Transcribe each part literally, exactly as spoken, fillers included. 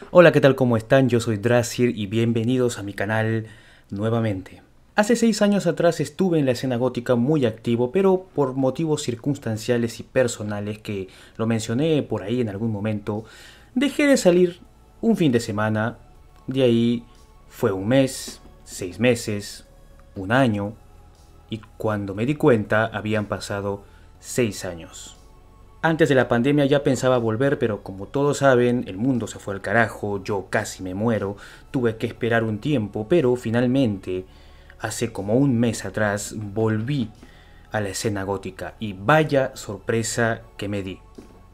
Hola, ¿qué tal? ¿Cómo están? Yo soy Drasir y bienvenidos a mi canal nuevamente. Hace seis años atrás estuve en la escena gótica muy activo, pero por motivos circunstanciales y personales que lo mencioné por ahí en algún momento, dejé de salir un fin de semana. De ahí fue un mes, seis meses, un año, y cuando me di cuenta habían pasado seis años. Antes de la pandemia ya pensaba volver, pero como todos saben, el mundo se fue al carajo, yo casi me muero, tuve que esperar un tiempo, pero finalmente, hace como un mes atrás, volví a la escena gótica y vaya sorpresa que me di.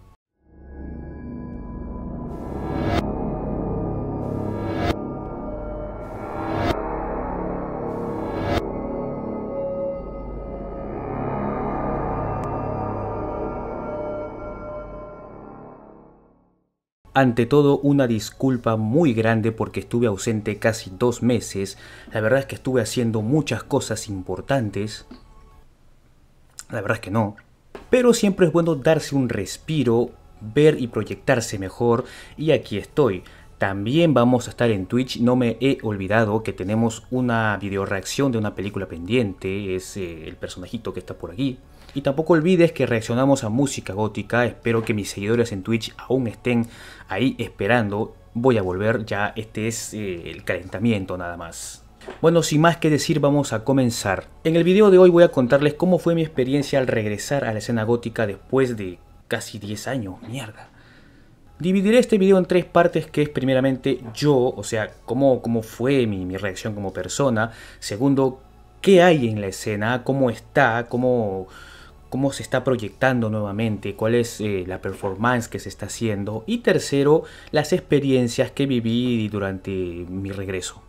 Ante todo, una disculpa muy grande porque estuve ausente casi dos meses. La verdad es que estuve haciendo muchas cosas importantes. La verdad es que no. Pero siempre es bueno darse un respiro, ver y proyectarse mejor. Y aquí estoy. También vamos a estar en Twitch. No me he olvidado que tenemos una video reacción de una película pendiente. Es eh, el personajito que está por aquí. Y tampoco olvides que reaccionamos a música gótica. Espero que mis seguidores en Twitch aún estén ahí esperando. Voy a volver, ya este es eh, el calentamiento nada más. Bueno, sin más que decir, vamos a comenzar. En el video de hoy voy a contarles cómo fue mi experiencia al regresar a la escena gótica después de casi diez años. Mierda. Dividiré este video en tres partes, que es primeramente yo, o sea, cómo, cómo fue mi, mi reacción como persona. Segundo, qué hay en la escena, cómo está, cómo... cómo se está proyectando nuevamente, cuál es eh, la performance que se está haciendo. Y tercero, las experiencias que viví durante mi regreso.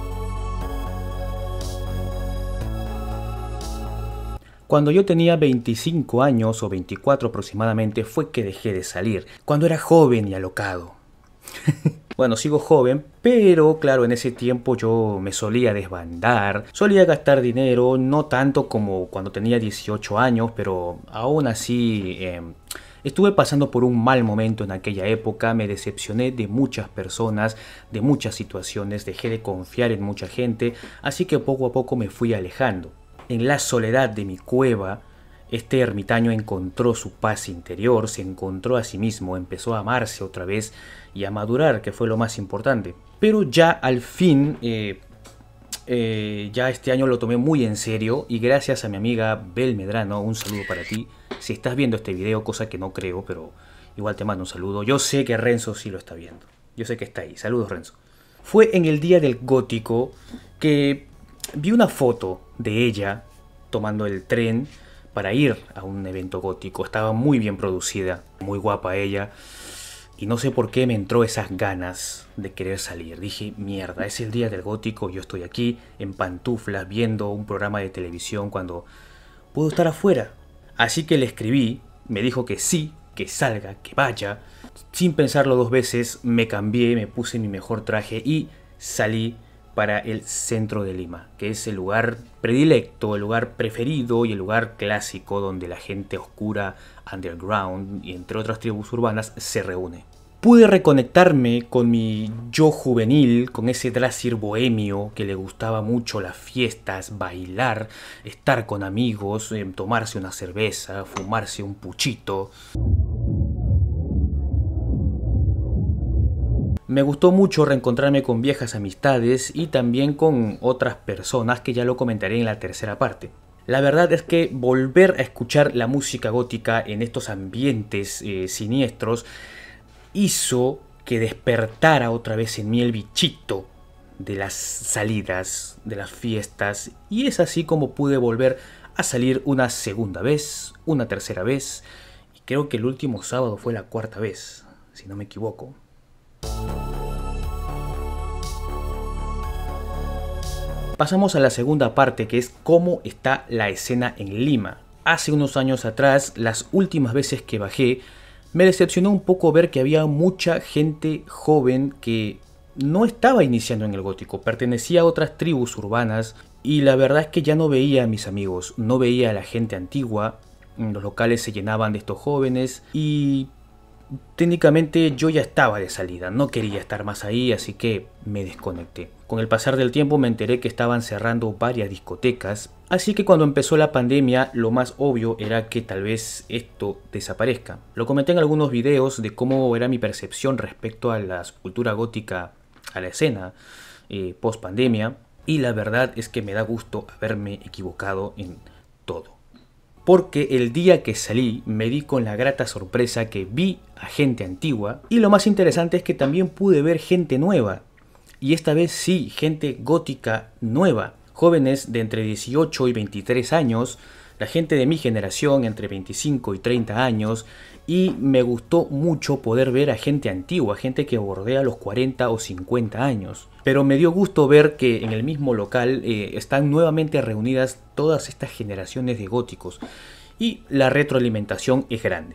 Cuando yo tenía veinticinco años o veinticuatro aproximadamente fue que dejé de salir, cuando era joven y alocado. Bueno, sigo joven, pero claro, en ese tiempo yo me solía desbandar, solía gastar dinero, no tanto como cuando tenía dieciocho años, pero aún así eh, estuve pasando por un mal momento en aquella época, me decepcioné de muchas personas, de muchas situaciones, dejé de confiar en mucha gente, así que poco a poco me fui alejando. En la soledad de mi cueva, este ermitaño encontró su paz interior, se encontró a sí mismo, empezó a amarse otra vez y a madurar, que fue lo más importante. Pero ya al fin, eh, eh, ya este año lo tomé muy en serio y gracias a mi amiga Bel Medrano, un saludo para ti. Si estás viendo este video, cosa que no creo, pero igual te mando un saludo. Yo sé que Renzo sí lo está viendo, yo sé que está ahí. Saludos, Renzo. Fue en el día del gótico que vi una foto de ella tomando el tren para ir a un evento gótico. Estaba muy bien producida, muy guapa ella. Y no sé por qué me entró esas ganas de querer salir. Dije, mierda, es el día del gótico, yo estoy aquí en pantuflas viendo un programa de televisión cuando puedo estar afuera. Así que le escribí, me dijo que sí, que salga, que vaya. Sin pensarlo dos veces, me cambié, me puse mi mejor traje y salí para el centro de Lima, que es el lugar predilecto, el lugar preferido y el lugar clásico donde la gente oscura, underground y entre otras tribus urbanas se reúne. Pude reconectarme con mi yo juvenil, con ese Drasir bohemio que le gustaba mucho las fiestas, bailar, estar con amigos, eh, tomarse una cerveza, fumarse un puchito. Me gustó mucho reencontrarme con viejas amistades y también con otras personas que ya lo comentaré en la tercera parte. La verdad es que volver a escuchar la música gótica en estos ambientes eh, siniestros hizo que despertara otra vez en mí el bichito de las salidas, de las fiestas, y es así como pude volver a salir una segunda vez, una tercera vez, y creo que el último sábado fue la cuarta vez, si no me equivoco. Pasamos a la segunda parte, que es cómo está la escena en Lima. Hace unos años atrás, las últimas veces que bajé, me decepcionó un poco ver que había mucha gente joven que no estaba iniciando en el gótico, pertenecía a otras tribus urbanas y la verdad es que ya no veía a mis amigos, no veía a la gente antigua, los locales se llenaban de estos jóvenes y técnicamente yo ya estaba de salida, no quería estar más ahí, así que me desconecté. Con el pasar del tiempo me enteré que estaban cerrando varias discotecas, así que cuando empezó la pandemia lo más obvio era que tal vez esto desaparezca. Lo comenté en algunos videos de cómo era mi percepción respecto a la subcultura gótica, a la escena eh, post pandemia, y la verdad es que me da gusto haberme equivocado en todo. Porque el día que salí me di con la grata sorpresa que vi a gente antigua, y lo más interesante es que también pude ver gente nueva, y esta vez sí, gente gótica nueva, jóvenes de entre dieciocho y veintitrés años, la gente de mi generación entre veinticinco y treinta años, y me gustó mucho poder ver a gente antigua, gente que bordea los cuarenta o cincuenta años. Pero me dio gusto ver que en el mismo local eh, están nuevamente reunidas todas estas generaciones de góticos, y la retroalimentación es grande.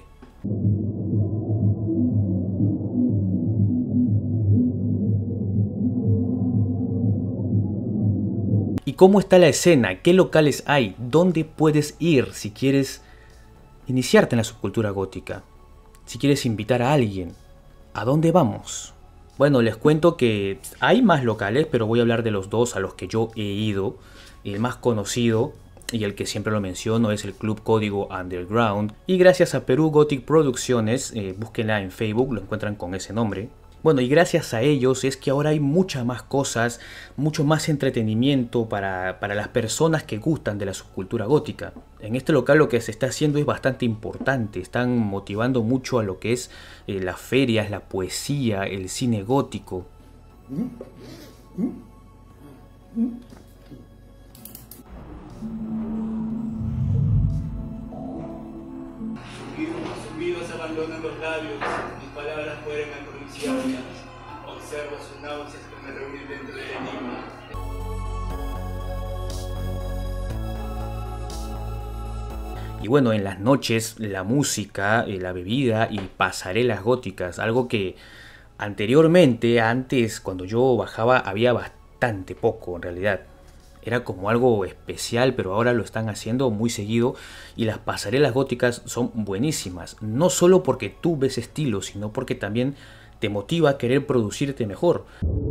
¿Y cómo está la escena? ¿Qué locales hay? ¿Dónde puedes ir si quieres iniciarte en la subcultura gótica? Si quieres invitar a alguien, ¿a dónde vamos? Bueno, les cuento que hay más locales, pero voy a hablar de los dos a los que yo he ido. El más conocido y el que siempre lo menciono es el Club Código Underground. Y gracias a Perú Gothic Producciones, eh, búsquenla en Facebook, lo encuentran con ese nombre. Bueno, y gracias a ellos es que ahora hay muchas más cosas, mucho más entretenimiento para, para las personas que gustan de la subcultura gótica. En este local lo que se está haciendo es bastante importante, están motivando mucho a lo que es eh, las ferias, la poesía, el cine gótico. Zumbidos abandonan los labios, mis palabras mueren al pronunciarlas. Observo sus náuseas que me reúnen dentro del enigma. Y bueno, en las noches la música, eh, la bebida y pasarelas góticas, algo que anteriormente, antes cuando yo bajaba había bastante poco en realidad. Era como algo especial, pero ahora lo están haciendo muy seguido y las pasarelas góticas son buenísimas. No solo porque tú ves estilo, sino porque también te motiva a querer producirte mejor.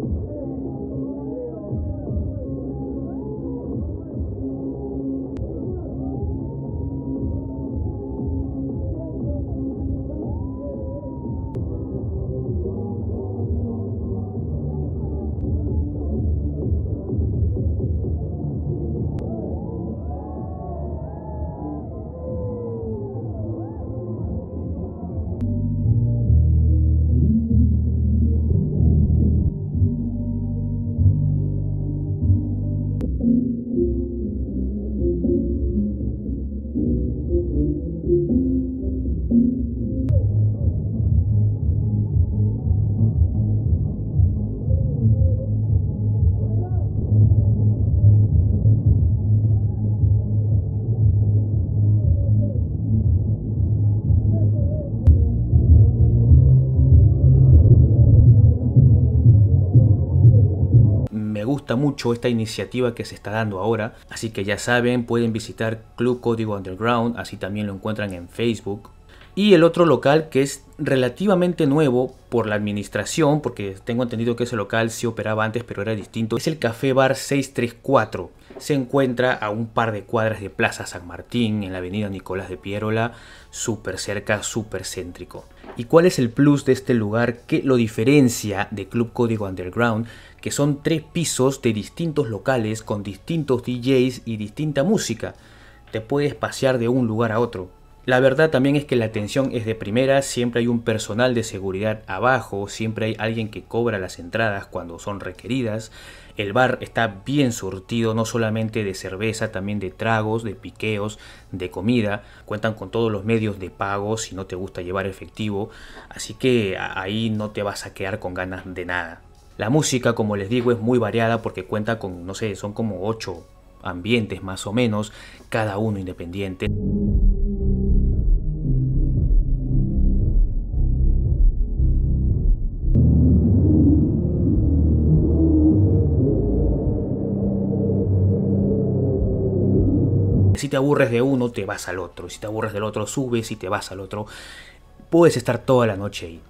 Me gusta mucho esta iniciativa que se está dando ahora, así que ya saben, pueden visitar Club Código Underground, así también lo encuentran en Facebook. Y el otro local que es relativamente nuevo por la administración, porque tengo entendido que ese local sí operaba antes pero era distinto, es el Café Bar seiscientos treinta y cuatro. Se encuentra a un par de cuadras de Plaza San Martín, en la avenida Nicolás de Piérola, súper cerca, súper céntrico. ¿Y cuál es el plus de este lugar que lo diferencia de Club Código Underground? Que son tres pisos de distintos locales con distintos D Js y distinta música. Te puedes pasear de un lugar a otro. La verdad también es que la atención es de primera, siempre hay un personal de seguridad abajo, siempre hay alguien que cobra las entradas cuando son requeridas. El bar está bien surtido, no solamente de cerveza, también de tragos, de piqueos, de comida. Cuentan con todos los medios de pago si no te gusta llevar efectivo, así que ahí no te vas a quedar con ganas de nada. La música, como les digo, es muy variada porque cuenta con, no sé, son como ocho ambientes más o menos, cada uno independiente. Si te aburres de uno, te vas al otro. Si te aburres del otro, subes y te vas al otro. puedes estar toda la noche ahí.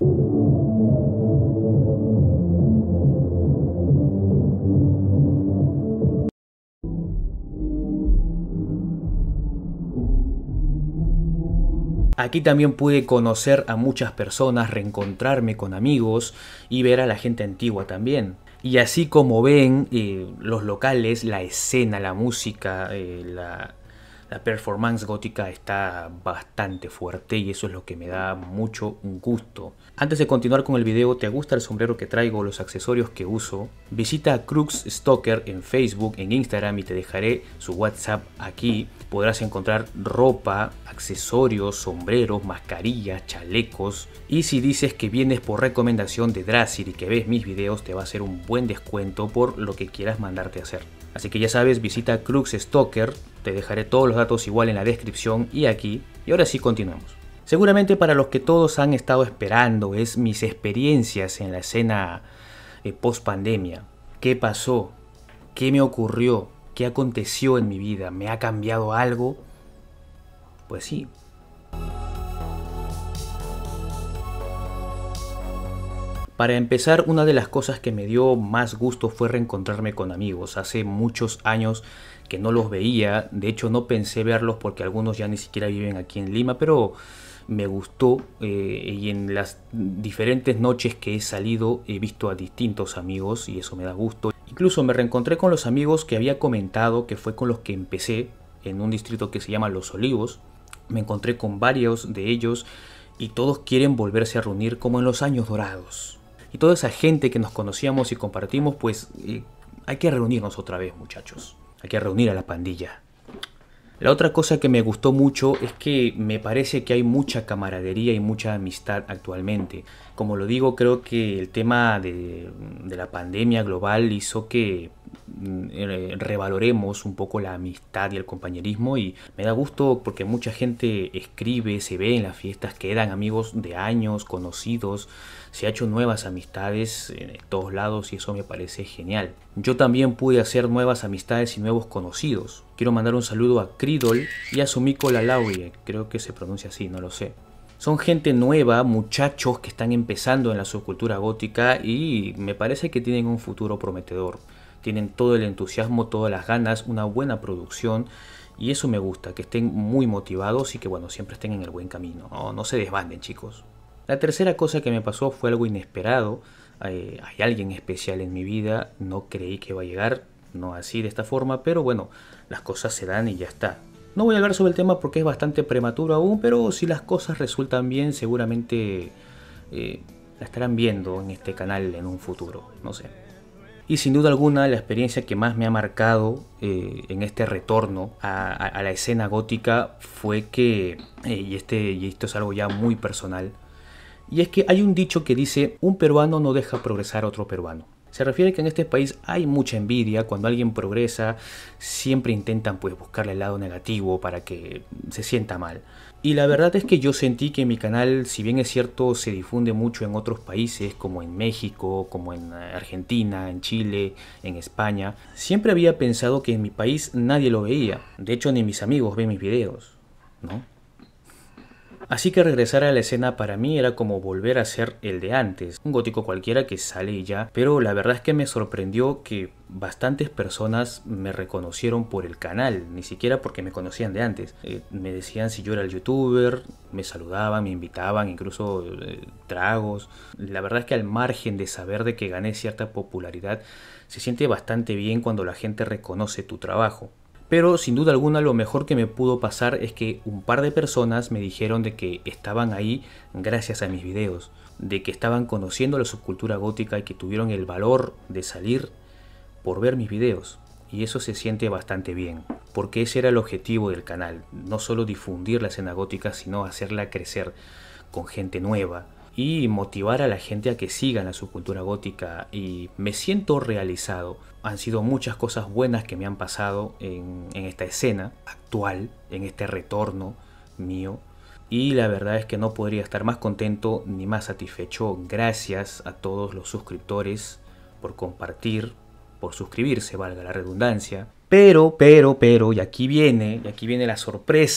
Aquí también pude conocer a muchas personas, reencontrarme con amigos y ver a la gente antigua también. Y así como ven, eh, los locales, la escena, la música, eh, la, la performance gótica está bastante fuerte y eso es lo que me da mucho gusto. Antes de continuar con el video, ¿te gusta el sombrero que traigo, los accesorios que uso? Visita a Crux Stalker en Facebook, en Instagram y te dejaré su WhatsApp aquí. Podrás encontrar ropa, accesorios, sombreros, mascarillas, chalecos. Y si dices que vienes por recomendación de Drasir y que ves mis videos, te va a hacer un buen descuento por lo que quieras mandarte a hacer. Así que ya sabes, visita Crux Stalker. Te dejaré todos los datos igual en la descripción y aquí. Y ahora sí continuamos. Seguramente para los que todos han estado esperando es mis experiencias en la escena eh, post pandemia. ¿Qué pasó? ¿Qué me ocurrió? ¿Qué aconteció en mi vida? ¿Me ha cambiado algo? Pues sí. Para empezar, una de las cosas que me dio más gusto fue reencontrarme con amigos. Hace muchos años que no los veía. De hecho, no pensé verlos porque algunos ya ni siquiera viven aquí en Lima, pero me gustó eh, y en las diferentes noches que he salido he visto a distintos amigos y eso me da gusto. Incluso me reencontré con los amigos que había comentado que fue con los que empecé en un distrito que se llama Los Olivos. Me encontré con varios de ellos y todos quieren volverse a reunir como en los años dorados. Y toda esa gente que nos conocíamos y compartimos, pues eh, hay que reunirnos otra vez, muchachos. Hay que reunir a la pandilla. La otra cosa que me gustó mucho es que me parece que hay mucha camaradería y mucha amistad actualmente. Como lo digo, creo que el tema de, de la pandemia global hizo que eh, revaloremos un poco la amistad y el compañerismo y me da gusto porque mucha gente escribe, se ve en las fiestas, quedan amigos de años, conocidos, se ha hecho nuevas amistades en todos lados y eso me parece genial. Yo también pude hacer nuevas amistades y nuevos conocidos. Quiero mandar un saludo a Cridol y a Sumiko Lalaurie, creo que se pronuncia así, no lo sé. Son gente nueva, muchachos que están empezando en la subcultura gótica y me parece que tienen un futuro prometedor. Tienen todo el entusiasmo, todas las ganas, una buena producción y eso me gusta, que estén muy motivados y que bueno, siempre estén en el buen camino. No, no se desbanden, chicos. La tercera cosa que me pasó fue algo inesperado. Eh, hay alguien especial en mi vida, no creí que iba a llegar, no así de esta forma, pero bueno, las cosas se dan y ya está. No voy a hablar sobre el tema porque es bastante prematuro aún, pero si las cosas resultan bien, seguramente eh, la estarán viendo en este canal en un futuro, no sé. Y sin duda alguna, la experiencia que más me ha marcado eh, en este retorno a, a, a la escena gótica fue que, eh, y, este, y esto es algo ya muy personal, y es que hay un dicho que dice, un peruano no deja progresar a otro peruano. Se refiere que en este país hay mucha envidia, cuando alguien progresa siempre intentan pues buscarle el lado negativo para que se sienta mal. Y la verdad es que yo sentí que mi canal, si bien es cierto, se difunde mucho en otros países como en México, como en Argentina, en Chile, en España, siempre había pensado que en mi país nadie lo veía. De hecho ni mis amigos ven mis videos, ¿no? Así que regresar a la escena para mí era como volver a ser el de antes, un gótico cualquiera que sale y ya, pero la verdad es que me sorprendió que bastantes personas me reconocieron por el canal, ni siquiera porque me conocían de antes. Eh, me decían si yo era el youtuber, me saludaban, me invitaban, incluso eh, tragos. La verdad es que al margen de saber de que gané cierta popularidad, se siente bastante bien cuando la gente reconoce tu trabajo. Pero sin duda alguna lo mejor que me pudo pasar es que un par de personas me dijeron de que estaban ahí gracias a mis videos, de que estaban conociendo la subcultura gótica y que tuvieron el valor de salir por ver mis videos. Y eso se siente bastante bien, porque ese era el objetivo del canal, no solo difundir la escena gótica, sino hacerla crecer con gente nueva y motivar a la gente a que sigan la subcultura gótica, y me siento realizado. Han sido muchas cosas buenas que me han pasado en, en esta escena actual, en este retorno mío, y la verdad es que no podría estar más contento ni más satisfecho. Gracias a todos los suscriptores por compartir, por suscribirse, valga la redundancia. Pero, pero, pero, y aquí viene, y aquí viene la sorpresa,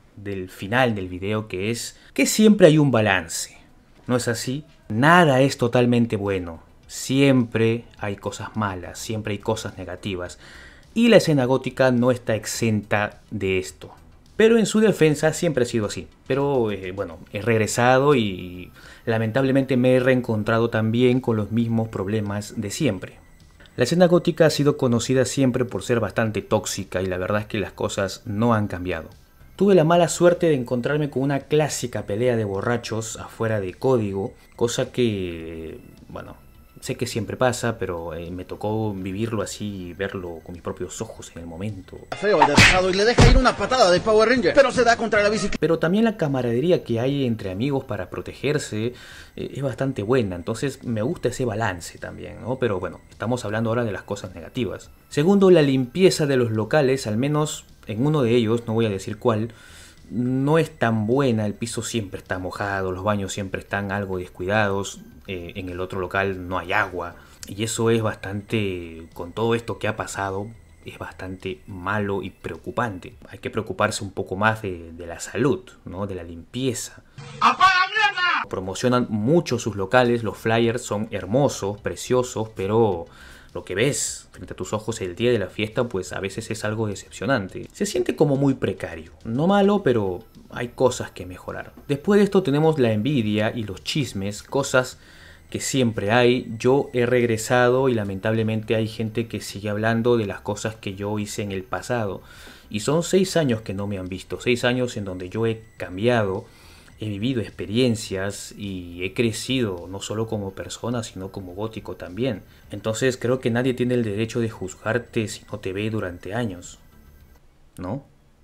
del final del video, que es que siempre hay un balance. ¿No es así? Nada es totalmente bueno. Siempre hay cosas malas, siempre hay cosas negativas. Y la escena gótica no está exenta de esto. Pero en su defensa siempre ha sido así. Pero eh, bueno, he regresado y lamentablemente me he reencontrado también con los mismos problemas de siempre. La escena gótica ha sido conocida siempre por ser bastante tóxica y la verdad es que las cosas no han cambiado. Tuve la mala suerte de encontrarme con una clásica pelea de borrachos afuera de código, cosa que, bueno, sé que siempre pasa, pero eh, me tocó vivirlo así y verlo con mis propios ojos en el momento. Feo el tejado y le deja ir una patada de Power Ranger, pero se da contra la bicicleta. Pero también la camaradería que hay entre amigos para protegerse eh, es bastante buena, entonces me gusta ese balance también, ¿no? Pero bueno, estamos hablando ahora de las cosas negativas. Segundo, la limpieza de los locales, al menos en uno de ellos, no voy a decir cuál, no es tan buena, el piso siempre está mojado, los baños siempre están algo descuidados, eh, en el otro local no hay agua y eso es bastante, con todo esto que ha pasado, es bastante malo y preocupante. Hay que preocuparse un poco más de, de la salud, ¿no? De la limpieza. ¡Apaga mierda! Promocionan mucho sus locales, los flyers son hermosos, preciosos, pero lo que ves frente a tus ojos el día de la fiesta pues a veces es algo decepcionante. Se siente como muy precario. No malo, pero hay cosas que mejorar. Después de esto tenemos la envidia y los chismes, cosas que siempre hay. Yo he regresado y lamentablemente hay gente que sigue hablando de las cosas que yo hice en el pasado. Y son seis años que no me han visto. Seis años en donde yo he cambiado. He vivido experiencias y he crecido no solo como persona, sino como gótico también. Entonces creo que nadie tiene el derecho de juzgarte si no te ve durante años, ¿no?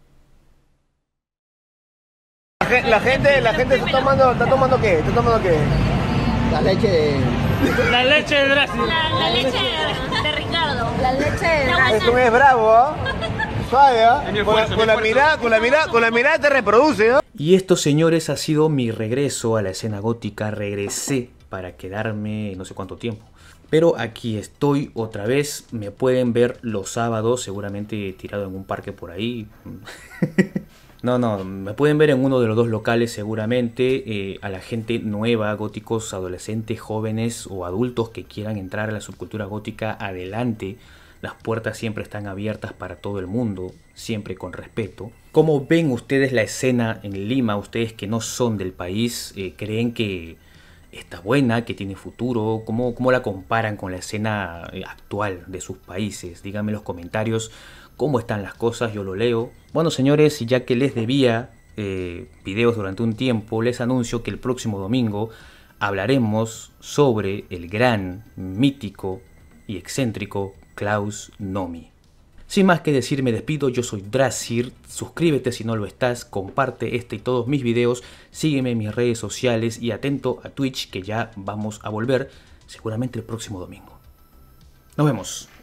La gente, la gente está tomando, ¿está tomando qué? ¿Está tomando qué? La leche de... La leche de Brasil. La, la leche de Ricardo. La leche de Es un es bravo, ¿ah? Suave, ¿ah? Con la, con la mirada, con la mirada, con la mirada te reproduce, ¿no? Y esto, señores, ha sido mi regreso a la escena gótica. Regresé para quedarme no sé cuánto tiempo. Pero aquí estoy otra vez. Me pueden ver los sábados, seguramente tirado en un parque por ahí. No, no, me pueden ver en uno de los dos locales seguramente. Eh, a la gente nueva, góticos, adolescentes, jóvenes o adultos que quieran entrar a la subcultura gótica, adelante. Las puertas siempre están abiertas para todo el mundo, siempre con respeto. ¿Cómo ven ustedes la escena en Lima? Ustedes que no son del país, eh, ¿creen que está buena, que tiene futuro? ¿Cómo, cómo la comparan con la escena actual de sus países? Díganme en los comentarios cómo están las cosas, yo lo leo. Bueno, señores, ya que les debía eh, videos durante un tiempo, les anuncio que el próximo domingo hablaremos sobre el gran, mítico y excéntrico Klaus Nomi. Sin más que decir, me despido. Yo soy Drasir. Suscríbete si no lo estás, comparte este y todos mis videos, sígueme en mis redes sociales y atento a Twitch, que ya vamos a volver seguramente el próximo domingo. Nos vemos.